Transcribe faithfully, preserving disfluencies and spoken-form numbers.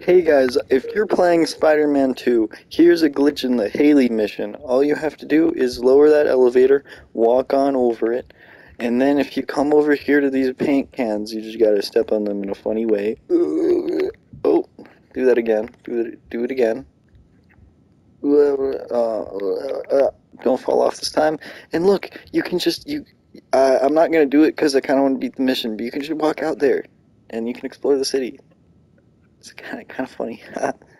Hey guys, if you're playing Spider-Man two, here's a glitch in the Haley mission. All you have to do is lower that elevator, walk on over it, and then if you come over here to these paint cans, you just gotta step on them in a funny way. Oh, do that again. Do it, do it again. Uh, uh, don't fall off this time. And look, you can just, you. Uh, I'm not gonna do it because I kind of want to beat the mission, but you can just walk out there, and you can explore the city. It's kind of kind of funny.